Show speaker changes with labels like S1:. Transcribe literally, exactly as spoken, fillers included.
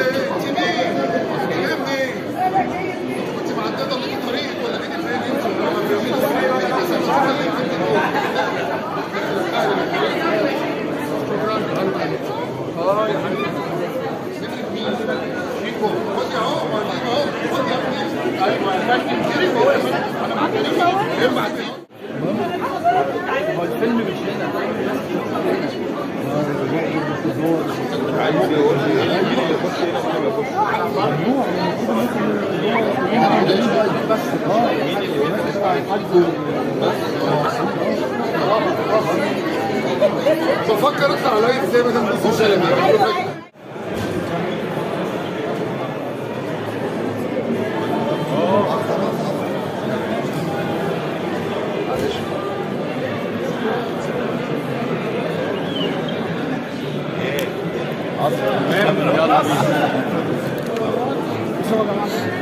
S1: انت مين؟ جايه منين؟ كنت معدده لقيتي طريقك ولا جيتي فين انت؟ اه يا حبيبي اسمك مين؟ شيكو خد اهو اهو خد يا ابني ايوه يا فندم شيكو هو يا فندم انا معاك يا ابني ابعت هو الفيلم مش هنا عايز يقول لي يخش هنا ولا ما يخش بس اه مين اللي بفكر اطلع لايف زي ما كان بيخش يلا بينا